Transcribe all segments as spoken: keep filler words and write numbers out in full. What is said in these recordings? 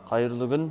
Қайырлы күн.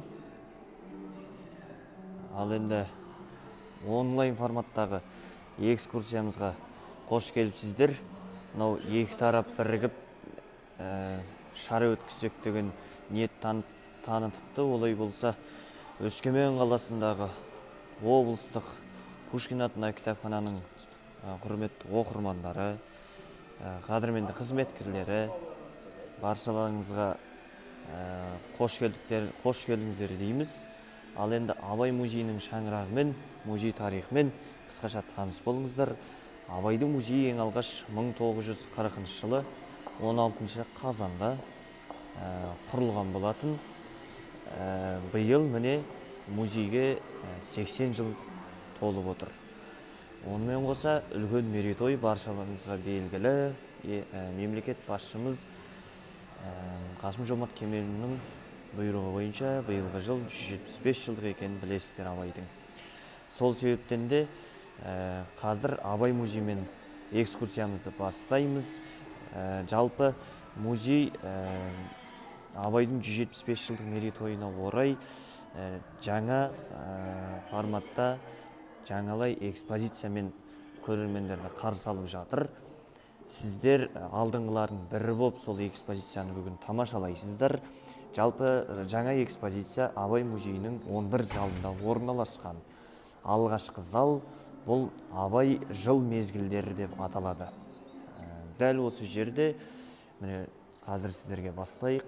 Ал енді онлайн форматтағы экскурсиямызға қош келіпсіздер. Мынау екі тарап бірігіп шара өткізсек деген ниет танытыпты. Олай болса, Өскемен қаласындағы облыстық Пушкин атындағы кітапхананың құрметті оқырмандары, қадірменді қызметкерлері, баршаларыңызға қош келдіңіздер дейміз. Ал енді Абай музейінің шаңырағымен, музей тарихымен қысқаша таныс болыңыздар. Абайдың музейі ең алғаш мың тоғыз жүз қырықыншы жылы он алтыншы қазанда құрылған болатын. Биыл міне музейге сексен жыл толып отыр. Онымен қоса үлкен мерейтой баршаларыңызға белгілі. Мемлекет басшымыз Қасым-Жомарт Кемелұлының бұйрығы бойынша биылғы жыл жүз жетпіс бес жылдық екенін білесіздер Абайдың. Сол себептен де қазір Абай музеймен экскурсиямызды бастаймыз. Жалпы музей Абайдың жүз жетпіс бес жылдық мерейтойына орай жаңа форматта жаңалай экспозициямен көрермендерді қарсы алып жатыр. Сіздер алдыңғылардың бірі болып сол экспозицияны бүгін тамашалайсыздар. Жалпы жаңа экспозиция Абай музейінің он бір залында орналасқан. Алғашқы зал бұл Абай жыл мезгілдері деп аталады. Дәл осы жерде міне қазір сіздерге бастайық.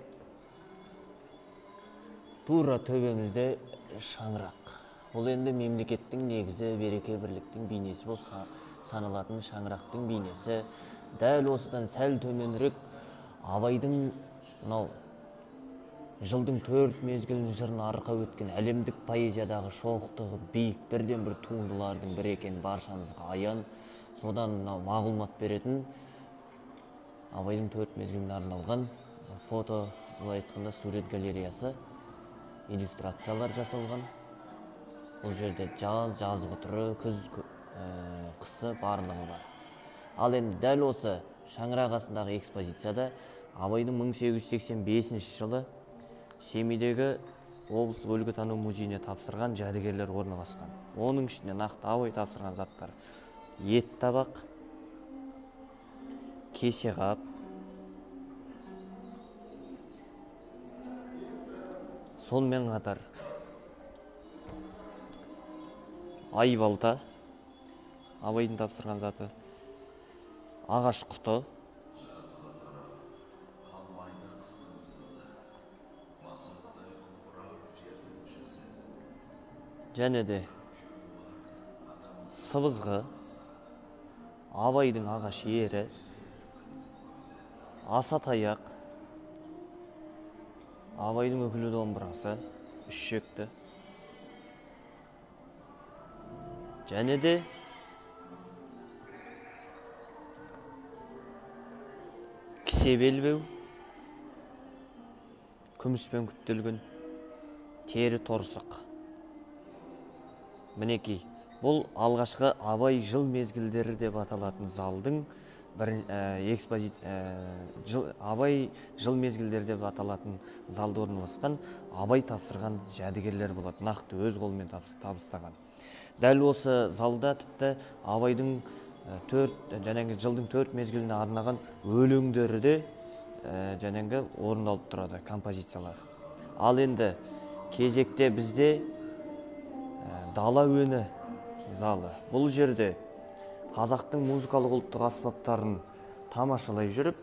Тура төбемізде шаңырақ. Бұл енді мемлекеттің негізі, береке бірліктің бейнесі болып саналатын шаңырақтың бейнесі. Дәл осыдан сәл төменірек Абайдың мынау жылдың төрт мезгілін жырын арқа өткен әлемдік поэзиядағы шоқтығы биік бірден бір туындылардың бірі екенін баршамызға аян. Содан мағлұмат беретін Абайдың төрт мезгіліне арналған фото, былай айтқанда сурет галереясы, иллюстрациялар жасалған. Бұл жерде жаз, жазғытұры, күз, қысы барлығы бар. Ал енді дәл осы шаңырақ астындағы экспозицияда Абайдың мың сегіз жүз сексен бесінші жылы Семейдегі облыстық өлкетану музейіне тапсырған жәдігерлер орналасқан. Оның ішінде нақты Абай тапсырған заттар: ет табақ, кесе қап, сонымен қатар ай балта, Абайдың тапсырған заты, ағаш құты, және де сыбызғы, Абайдың ағаш ері, аса таяқ, Абайдың үкілі домбырасы, үш шекті, және де кісе белбеу, күміспен күптелген тері торсық. Мінекей, бұл алғашқы Абай жыл мезгілдері деп аталатын залдың бір экспозиция, Абай жыл мезгілдері деп аталатын залда орналасқан Абай тапсырған жәдігерлер болады, нақты өз қолымен табыстаған. Дәл осы залда тіпті Абайдың жәнегі жылдың төрт мезгіліне арнаған өлеңдері де жәнегі орындалып тұрады, композициялар. Ал енді кезекте бізде дала өні залы. Бұл жерде қазақтың музыкалық ұлттық аспаптарын тамашалай жүріп,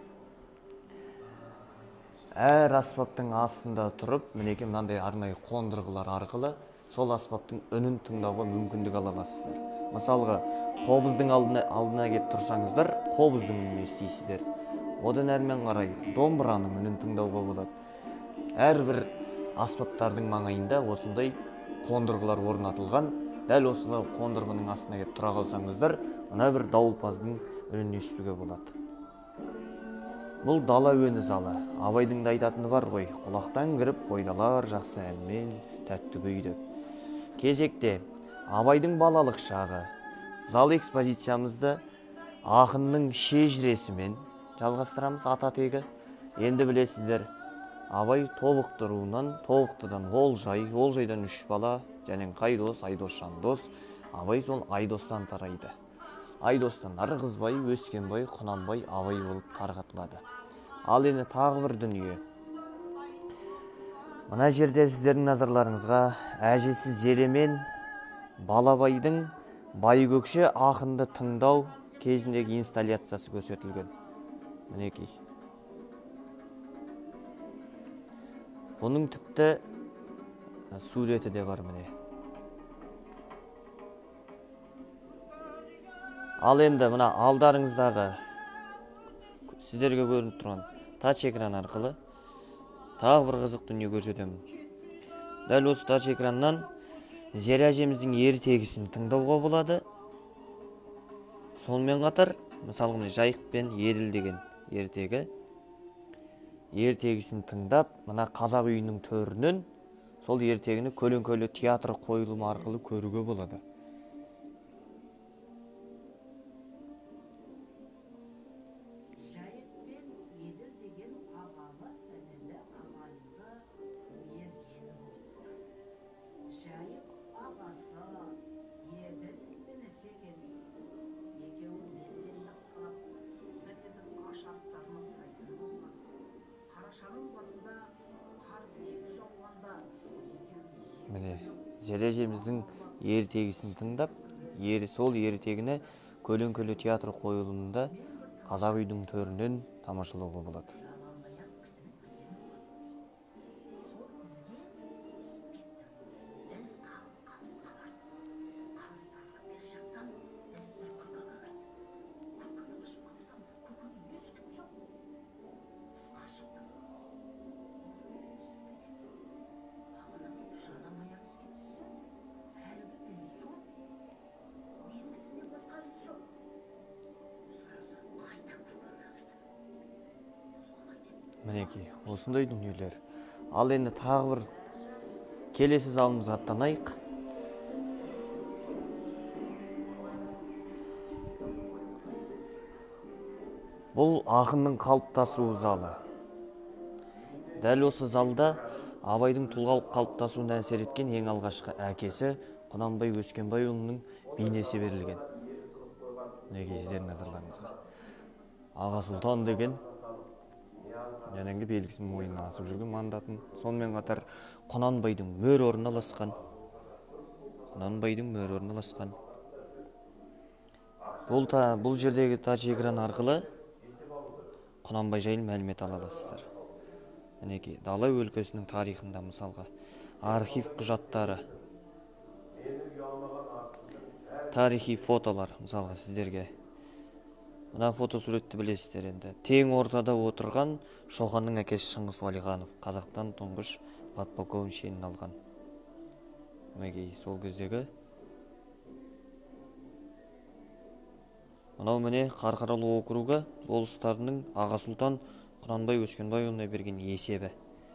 әр аспаптың астында тұрып, мінекей мынандай арнайы қондырғылар арқылы сол аспаптың үнін тыңдауға мүмкіндік ала аласыздар. Мысалға, қобыздың алдына келіп тұрсаңыздар, қобыздың үнін естисіздер. Одан әрмен қарай домбыраның үнін тыңдауға болады. Әрбір аспаптардың маңайында осындай қондырғылар орнатылған. Дәл осы қондырғының астына келіп тұра қалсаңыздар, мына бір дауылпаздың үнін естуге болады. Бұл дала өні залы. Абайдың да айтатыны бар ғой: құлақтан кіріп қойдалар жақсы әнмен, тәтті күй деп. Кезекте Абайдың балалық шағы. Зал экспозициямызды ақынның шежіресімен жалғастырамыз, ата тегі. Енді білесіздер, Абай тобықты руынан, тобықтыдан Олжай, Олжайдан үш бала, және Қайдос, Айдос, Жандос. Абай сол Айдостан тарайды. Айдостан Ырғызбай, Өскенбай, Құнанбай, Абай болып тарқатылады. Ал енді тағы бір дүние. Мына жерде сіздердің назарларыңызға әжесі Зере мен Балабайдың Байкөкше ақынды тыңдау кезіндегі инсталляциясы көрсетілген. Мінекей. Бұның тіпті суреті де бар міне. Ал енді мына алдарыңыздағы сіздерге көрініп тұрған тач экран арқылы тағы бір қызық дүние көрсетемін. Дәл осы тач экраннан Зере әжеміздің ертегісін тыңдауға болады. Сонымен қатар, мысалы мына Жайық пен Еділ деген ертегі. Ертегісін тыңдап, мына қазақ үйінің төрінен сол ертегіні көлеңкелі театр қойылымы арқылы көруге болады. Жайық пен Еділ деген ағалы інілі ағайынды мергені болды. Жайық ағасы, Еділ інісі екен. Екеуі мергендік қылып, бір елдің аш аттарының сайтыны болған. Қарашаның басында қар биік жауғанда Міне, Зере әжеміздің ертегісін тыңдап, сол ертегіні көлеңкелі театр қойылымында қазақ үйдің төрінен тамашалауға болады. жалаңаяқ кісінің ізін көрдім. Сол ізге түсіп кеттім. Із тағы қамысқа бардым. Қамыстарға келе жатсам, із бір күркеге кірді. Күркені ашып қамсам, күркеде ешкім жоқ. Тысқа шықтым. Ол түсінбеді. Бағана жалаңаяқ ізге түссем, әлгі із жоқ. Менің ізімнен басқа із жоқ. Сұрасам, қайта күркеге кірді. Бұл қалай деп Мінекей, осындай дүниелер. Ал енді тағы бір келесі залымызға аттанайық. Бұл ақынның қалыптасу залы. Дәл осы залда Абайдың тұлғалық қалыптасуына әсер еткен ең алғашқы әкесі Құнанбай Өскенбайұлының бейнесі берілген. Мінекей сіздердің назарларыңызға. Аға Сұлтан деген жәнеңгі белгісін мойнына асып жүрген мандатын. Сонымен қатар Құнанбайдың мөр орналасқан. Құнанбайдың мөр орналасқан. Бұл, та, бұл жердегі тач экран арқылы Құнанбай жайын мәлімет ала аласыздар. Мінекей, Дала өлкесінің тарихында мысалға архив құжаттары, тарихи фотолар мысалға сіздерге. Мына фотосуретті білесіздер енді. Тең ортада отырған Шоқанның әкесі Шыңғыс Уәлиханов, Қазақтан тұңғыш подполковник шенін алған. Мінекей, сол кездегі. Мынау міне Қарқаралы округі болыстарының Аға Сұлтан Құнанбай Өскенбайұлына берген есебі.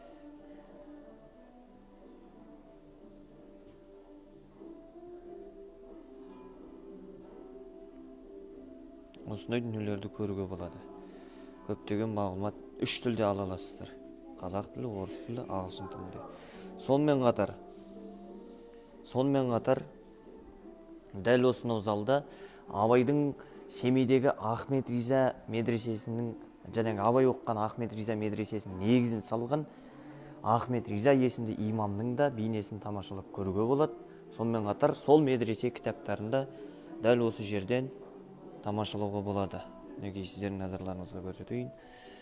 Осындай дүниелерді көруге болады. Көптеген мағлұмат үш тілде ала аласыздар. Қазақ тілі, орыс тілі, ағылшын тілінде. Сонымен қатар, сонымен қатар дәл осынау залда Абайдың Семейдегі Ахмет Риза медресесінің, және Абай оқыған Ахмет Риза медресесінің негізін салған Ахмет Риза есімді имамның да бейнесін тамашалап көруге болады. Сонымен қатар сол медресе кітаптарында дәл осы жерден тамашалауға болады. Неге сіздердің назарларыңызға көрсетейін.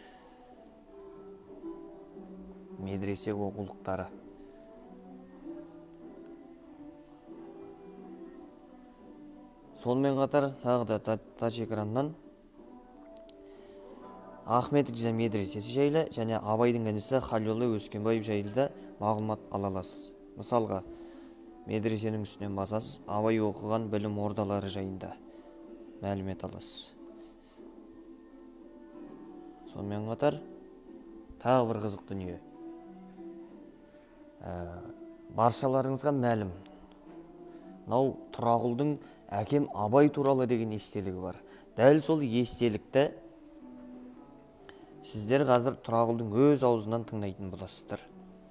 Медресе оқулықтары. Сонымен қатар тағы да тач экраннан Ахмет Риза медресесі жайлы және Абайдың інісі Халилолла Өскенбаев жайлы да мағлұмат ала аласыз. Мысалға, медресенің үстінен басасыз, Абай оқыған білім ордалары жайында мәлімет аласыз. Сонымен қатар тағы бір қызық дүние. Ә, баршаларыңызға мәлім. Мынау Тұрағұлдың әкем Абай туралы деген естелігі бар. Дәл сол естелікті Сіздер қазір Тұрағұлдың өз аузынан тыңдайтын боласыздар.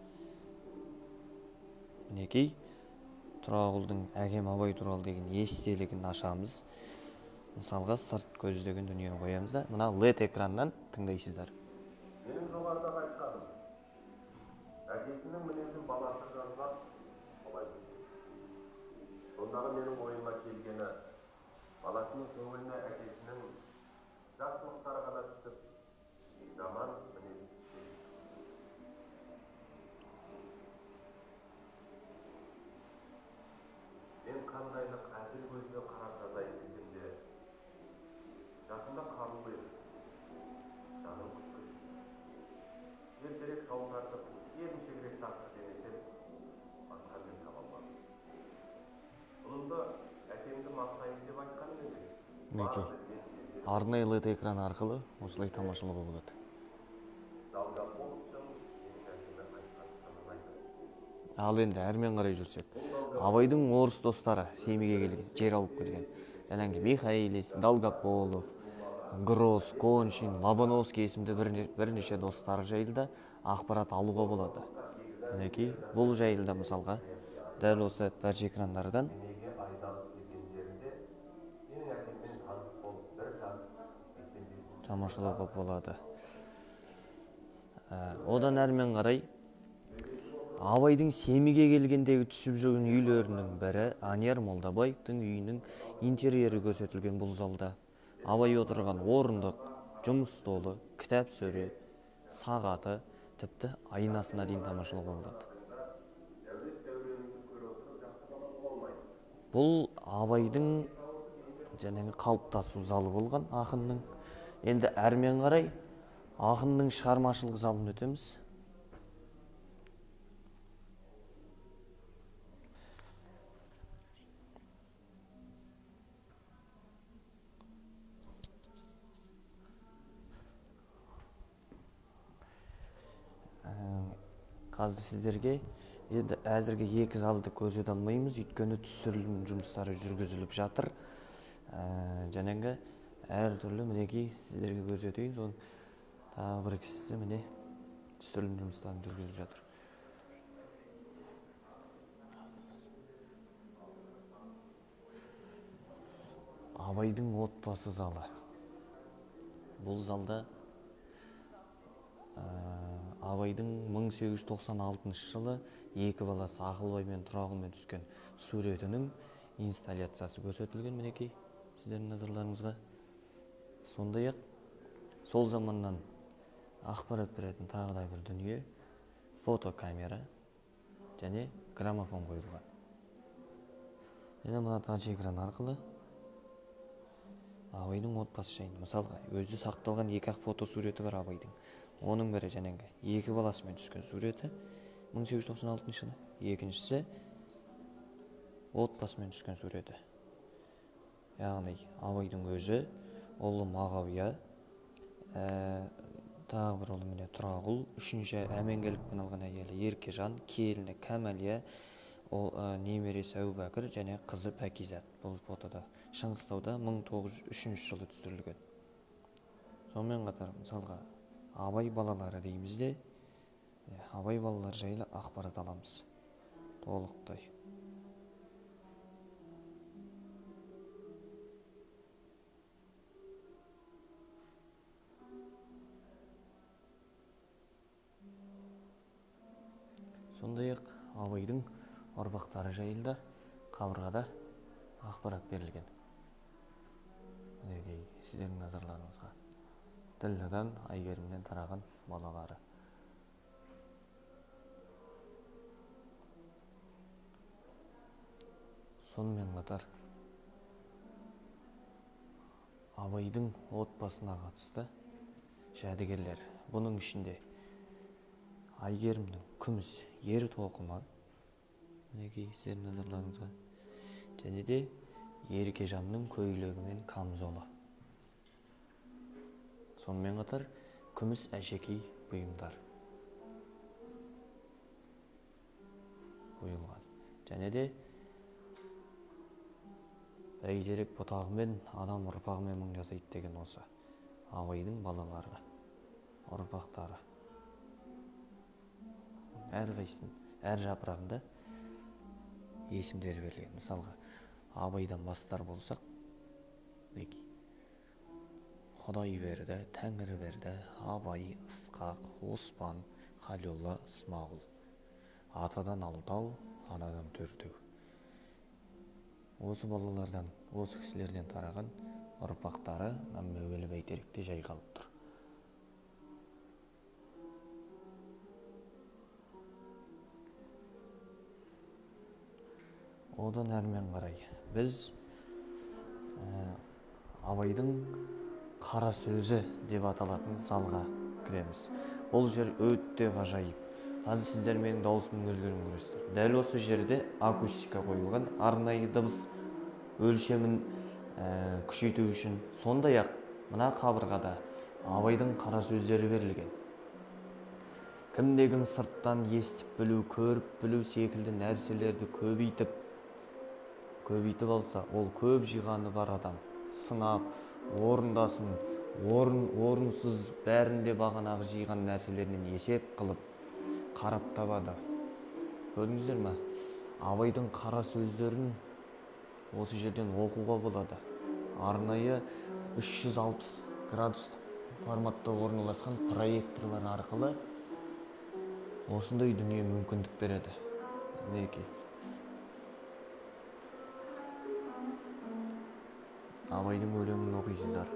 Мінекей, Тұрағұлдың әкем Абай туралы деген естелігін ашамыз. Мысалға сырт көздеген дүниені қоямыз да, мына лед экраннан тыңдайсыздар. Менің жоғарыда айтқаным, әкесінің мінезін баласы жазбақ, олайсыз. Сондағы менің ойыма келгені, баласының көңіліне әкесінің жақсылықтары ғана түсіп, жаман мінез келді. Мен қандайлық әділ көзбен қарап жазайын десем де, жасымда қарулы еді. Жаным күткіш. Ертерек шауылдарды еріншегірек тақты демесем, басқа мен таба алмадым. Бұнымды әкемді мақтайын деп айтқаным емес. Мінекей, арнайы лед экран арқылы осылай тамашалауға болады. Долгополовтың менің әкеме айтқан сынын айтады. Ал енді әрмен қарай жүрсек, Абайдың орыс достары Семейге келген, жер алып келген. Жаңағы Михайлис, Долгополов, Гросс, Коншин, Лобановский есімді бірнеше достары жайлы ақпарат алуға болады. Мінекей, бұл жайлы мысалға дәл осы тәж экрандардан Семейге айдалып келген жерінде менің әкеммен таныс болып бір жас сексен бес тамашалауға болады. Одан әрмен қарай Абайдың Семейге келгендегі түсіп жүрген үйлерінің бірі Анияр Молдабаевтың үйінің интерьері көрсетілген бұл залда. Абай отырған орындық, жұмыс столы, кітап сөре, сағаты, тіпті айнасына дейін тамашалауға болады. Бұл Абайдың жаңағы қалыптасу залы болған ақынның. Енді әрмен қарай ақынның шығармашылық залын өтеміз. Қазір сіздерге енді әзірге екі залды көрсете алмаймыз, өйткені түсірілім жұмыстары жүргізіліп жатыр. Жаңағы әртүрлі мінекей сіздерге көрсетейін, соның тағы бір кісісі міне түсірілім жұмыстарын жүргізіп жатыр. Абайдың отбасы залы. Бұл залда Абайдың мың сегіз жүз тоқсан алтыншы жылы екі баласы Ақылбай мен Тұрағұлмен түскен суретінің инсталляциясы көрсетілген мінекей сіздердің назарларыңызға. Сондай-ақ сол заманнан ақпарат беретін тағы да бір дүние фотокамера және граммофон қойылған. Және мына тәж экран арқылы Абайдың отбасы жайында, мысалға, өзі сақталған екі ақ фотосуреті бар Абайдың. Оның бірі жаңағы екі баласымен түскен суреті мың сегіз жүз тоқсан алтыншы жылы, екіншісі отбасымен түскен суреті. Яғни Абайдың өзі, ұлы Мағауия, тағы бір ұлы міне Тұрағұл, үшінші әменгерлікпен алған әйелі Еркежан, келіні Кәмәлия, немересі Әубәкір және қызы Пәкизат. Бұл фотода Шыңғыстауда мың тоғыз жүз үшінші жылы түсірілген. Сонымен қатар мысалға Абай балалары дейміз де, Абай балалар жайлы ақпарат аламыз. Толықтай. Сондай-ақ Абайдың ұрпақтары жайында қабырғада ақпарат берілген. Мінекей сіздердің назарларыңызға. Ділдәдан, Айгерімнен тараған балалары. Сонымен қатар Абайдың отбасына қатысты жәдігерлер. Бұның ішінде Айгерімнің күміс ер тоқымы, мінекей сіздердің назарларыңызға, және де Еркежанның көйлегі мен камзолы. Сонымен қатар күміс әшекей бұйымдар қойылған. Және де бәйтерек бұтағымен адам ұрпағымен мың жасайды деген осы Абайдың балалары. ұрпақтары. Әрқайсының, әр жапырағында есімдері берілген. Мысалға, Абайдан бастар болсақ, мінекей, Құдай берді, Тәңір берді, Абай, Ысқақ, Оспан, Халиолла, Смағұл. Атадан алтау, анадан төртеу. Осы балалардан, осы кісілерден тараған ұрпақтары Мәуелі Бәйтеректе жайғалып тұр. Одан әрмен қарай біз Абайдың қара сөзі деп аталатын залға кіреміз. Ол жер өте ғажайып. Қазір сіздер менің даусымның өзгерін көресіздер. Дәл осы жерде акустика қойылған, арнайы дыбыс өлшемін күшейту үшін. Сондай-ақ мына қабырғада Абайдың қара сөздері берілген. Кімде-кім сырттан естіп білу, көріп білу секілді нәрселерді көбейтіп көбейтіп алса, ол көп жиғаны бар адам сынап, орындасын, орын, орынсыз бәрінде бағанағы жиған нәрселерінен есеп қылып, қарап табады. Көрдіңіздер ме? Абайдың қара сөздерін осы жерден оқуға болады. Арнайы үш жүз алпыс градустық форматта орналасқан проекторлар арқылы осындай дүние мүмкіндік береді. Мінекей. Абайдың өлеңін оқисыздар.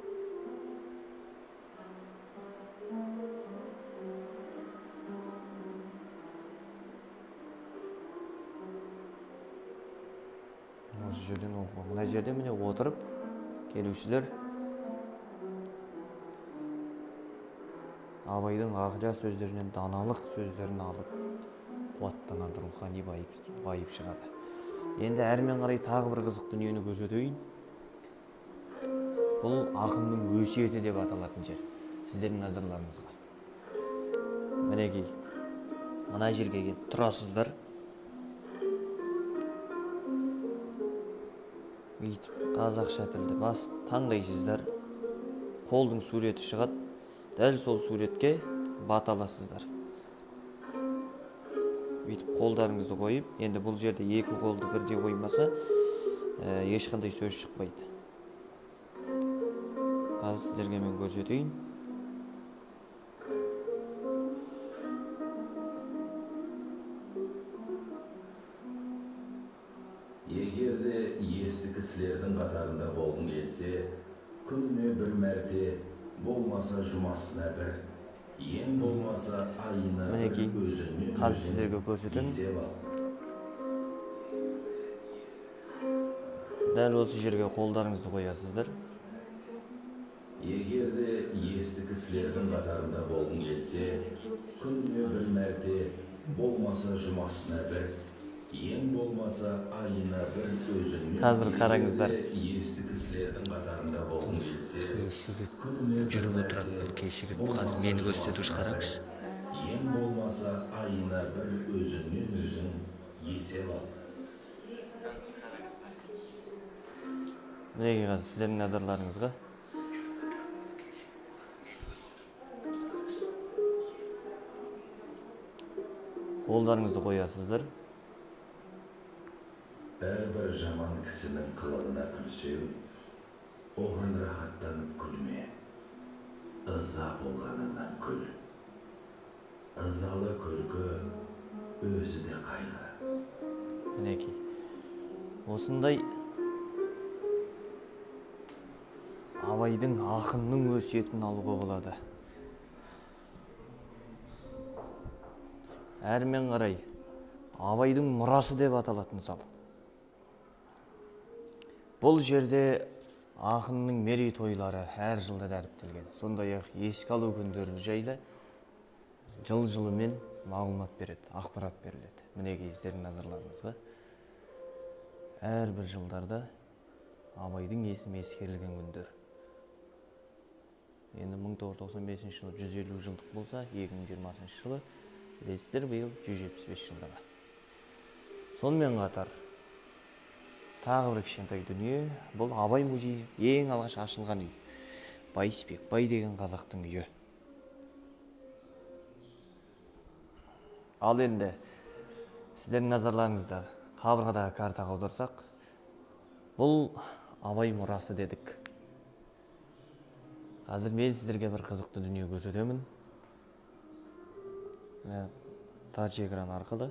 Осы жерден оқу. Мына жерде міне отырып, келушілер Абайдың ақжа сөздерінен даналық сөздерін алып, қуаттанады, рухани байып шығады. Енді әрмен қарай тағы бір қызық дүниені көрсетейін. Бұл ақынның өсиеті деп аталатын жер. Сіздердің назарларыңызға. Мінекей, мына жерге келіп тұрасыздар. Бүйтіп қазақша тілді бас таңдайсыздар. Қолдың суреті шығады. Дәл сол суретке бата бассыздар. Бүйтіп қолдарыңызды қойып, енді бұл жерде екі қолды бірдей қоймаса, ешқандай сөз шықпайды. Қазір сіздерге мен көрсетейін. Егерде есті кісілердің қатарында болғың келсе, күніне бір мәрте, болмаса жұмасына бір, ең болмаса айына Мінекей, бір өзіңмен қазір сіздерге көрсетемін. есеп ал. Дәл осы жерге қолдарыңызды қоясыздар. Егерде есті кісілердің қатарында болғың келсе, күніне бір мәрте, болмаса жұмасына бір, ең болмаса айына бір өзіңмен. Қазір қараңыздар. Есті кісілердің қатарында болғың келсе, Жүріп отырады бұл кешігіп. Қазір мені көрсетіп қараңызшы. ең болмаса айына бір өзіңмен өзің есеп ал. Мінекей қазір сіздердің назарларыңызға. Қолдарыңызды қоясыздар. Әрбір жаман кісінің қылығына күлсең, оған рахаттанып күлме. Ыза болғанынан күл. Ызалы күлкі өзі де қайғы. Мінекей. Осындай Абайдың ақынның өсиетін алуға болады. Әрмен қарай Абайдың мұрасы деп аталатын зал. Бұл жерде ақынның мерейтойлары әр жылда дәріптелген. Сондай-ақ еске алу күндері жайлы жыл-жылымен мағлұмат береді, ақпарат беріледі. Мінекей сіздердің назарларыңызға. Әрбір жылдарда Абайдың есімі ескерілген күндер. Енді мың тоғыз жүз тоқсан бесінші жылы жүз елу жылдық болса, екі мың жиырмасыншы жылы білесіздер, биыл жүз жетпіс бес жылдығы. Сонымен қатар тағы бір кішкентай дүние, бұл Абай музейі ең алғаш ашылған үй. Байсбек бай деген қазақтың үйі. Ал енді сіздердің назарларыңызда қабырғадағы картаға аударсақ, бұл Абай мұрасы дедік. Қазір мен сіздерге бір қызықты дүние көрсетемін. Тач экран арқылы.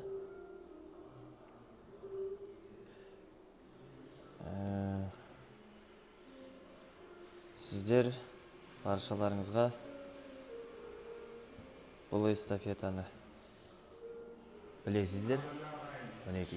Сіздер баршаларыңызға бұл эстафетаны білесіздер. Мінекей.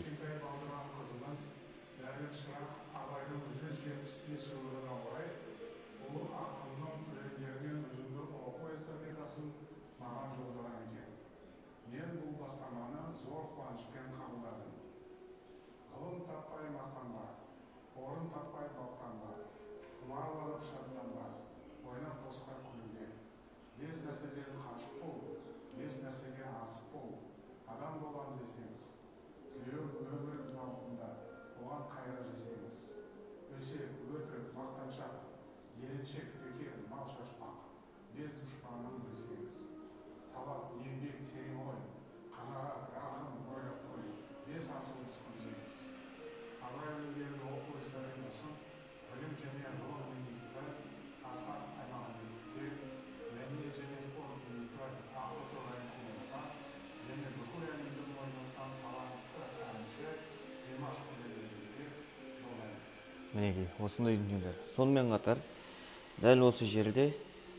Абайдың жүз жетпіс бес жылдығына орай ұлы ақынның өлеңдерінен үзінді оқу эстафетасын маған жолдаған екен. Мен бұл бастаманы зор қуанышпен қабылдадым. Ғылым таппай мақтанба, орын таппай мақтанба, құмарланып шаттанба, ойнап босқа күлуге. Ес нәрседен қашып бол, ес нәрсеге асық бол, адам болам десеңіз. Тілеу өмір уақытында оған қайыр жасаймыз. Өсек, өтірік, мақтаншақ, еріншек, бекер, мал шашпақ, без дұшпанын білсеңіз. Талап, еңбек, терең ой, қанағат, рахым, ойлап қой, бес асылыңыз көрсеңіз. Абай өлеңдерін оқу эстафетасын білім және ғылым министрі Асхат Аймағамбетовке, мәдениет және спорт министрі Ақтоты Райымқұловқа және бүкіл әлемді мойындатқан талантты әнші Димаш Құдайбергенге жолдаймын. Мінекей, осындай дүниелер. Сонымен қатар, дәл осы жерде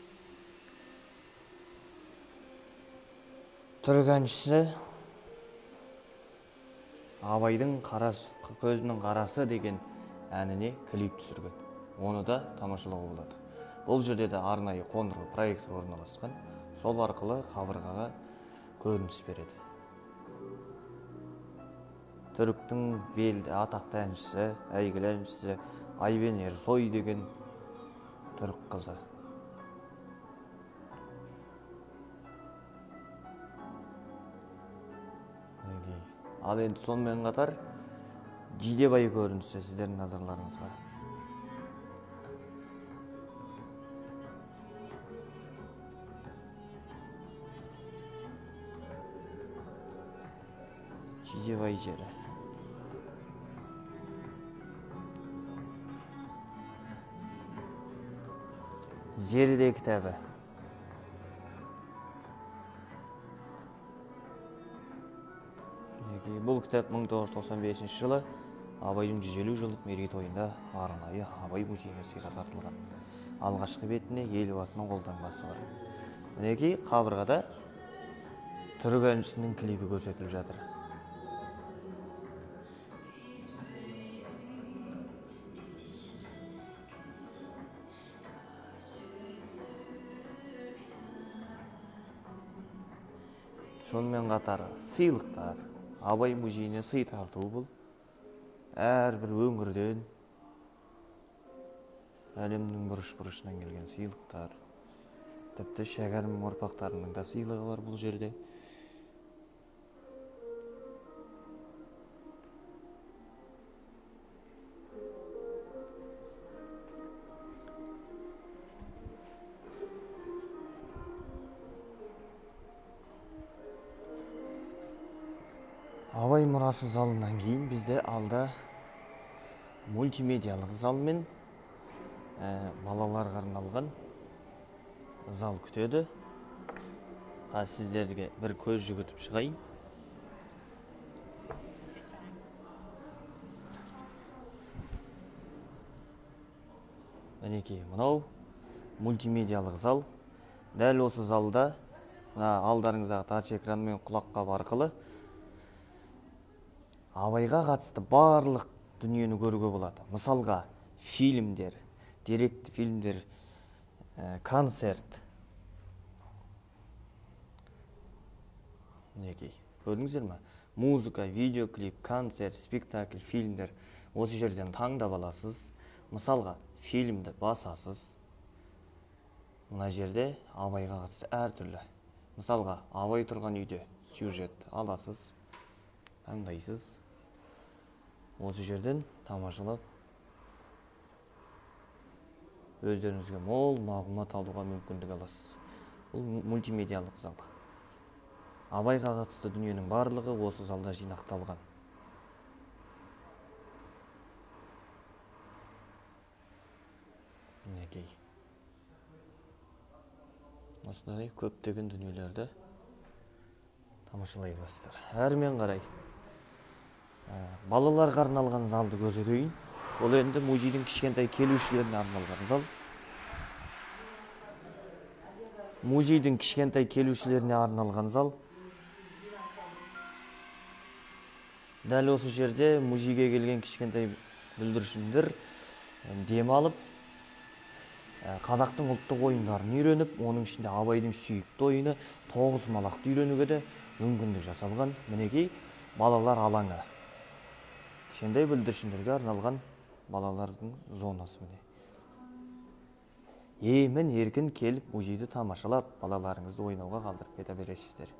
түрік әншісі Абайдың көзінің қарасы деген әніне клип түсірген. Оны да тамашалауға болады. Бұл жерде де арнайы қондырғы проектор орналасқан. Сол арқылы қабырғаға көрініс береді. Түріктің белді атақты әншісі, әйгілі әншісі Айбен Ерсой деген түрік қызы. Ал енді сонымен қатар Жидебай көрінісі сіздердің назарларыңызға. Жидебай жері. Зериде кітабы. Бұл кітап мың тоғыз жүз тоқсан бесінші жылы Абайдың жүз елу жылдық мерейтойында арнайы Абай музейіне сыйға тартылған. Алғашқы бетіне елбасының қолтаңбасы бар. Мінекей қабырғада түрік әншісінің клипі көрсетіліп жатыр. Сонымен қатар сыйлықтар, Абай музейіне сый тарту бұл. Әрбір өңірден, әлемнің бұрыш-бұрышынан келген сыйлықтар. Тіпті Шәкәрім ұрпақтарының да сыйлығы бар бұл жерде. Абай мұрасы залынан кейін бізде алда мультимедиялық зал мен балаларға арналған зал күтеді. Қазір сіздерге бір көз жүгіртіп шығайын. Мінекей, мынау мультимедиялық зал. Дәл осы залда алдарыңыздағы тач экран мен құлаққап арқылы Абайға қатысты барлық дүниені көруге болады. Мысалға, фильмдер, деректі фильмдер, концерт. Мінекей, көрдіңіздер ме? Музыка, видеоклип, концерт, спектакль, фильмдер. Осы жерден таңдап аласыз. Мысалға, фильмді басасыз. Мына жерде Абайға қатысты әртүрлі. Мысалға, Абай тұрған үйде сюжет аласыз, таңдайсыз. Осы жерден тамашалап өздеріңізге мол мағлұмат алуға мүмкіндік аласыз. Бұл мультимедиялық зал. Абайға қатысты дүниенің барлығы осы залда жинақталған. Мінекей. Осындай көптеген дүниелерді тамашалай аласыздар. Әрмен қарай балаларға арналған залды көрсетейін. Ол енді музейдің кішкентай келушілеріне арналған зал. Музейдің кішкентай келушілеріне арналған зал. Дәл осы жерде музейге келген кішкентай бүлдіршіндер дем алып, қазақтың ұлттық ойындарын үйреніп, оның ішінде Абайдың сүйікті ойыны тоғызқұмалақты үйренуге де мүмкіндік жасалған. Мінекей балалар алаңы. Кішкентай бүлдіршіндерге арналған балалардың зонасы міне. Емін еркін келіп музейді тамашалап, балаларыңызды ойнауға қалдырып кете бересіздер.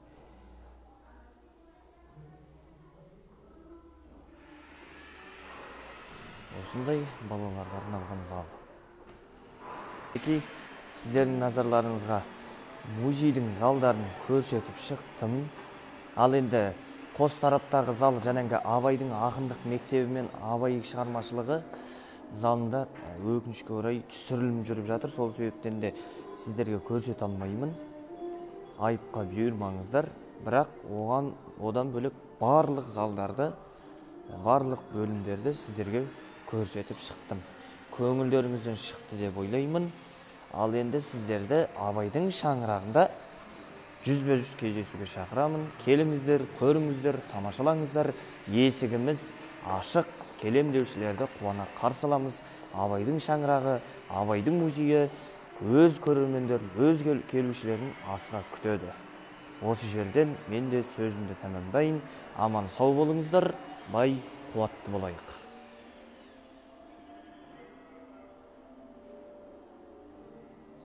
Осындай балаларға арналған зал. Пеки, сіздердің назарларыңызға музейдің залдарын көрсетіп шықтым. Ал енді қос тараптағы зал жәнәңгі Абайдың ақындық мектебі мен Абай шығармашылығы залында өкінішке орай түсірілім жүріп жатыр. Сол себептен де сіздерге көрсете алмаймын. Айыпқа бұйырмаңыздар. Бірақ оған одан бөлек барлық залдарды, барлық бөлімдерді сіздерге көрсетіп шықтым. Көңілдеріңізден шықты деп ойлаймын. Ал енді сіздерді Абайдың шаңырағында жүзбе жүз кездесуге шақырамын. Келіңіздер, көріңіздер, тамашалаңыздар. Есігіміз ашық, келем деушілерді қуана қарсы аламыз. Абайдың шаңырағы, Абайдың музейі өз көрермендер, өз келушілерін асыға күтеді. Осы жерден мен де сөзімді тәмамдайын. Аман сау болыңыздар, бай қуатты болайық.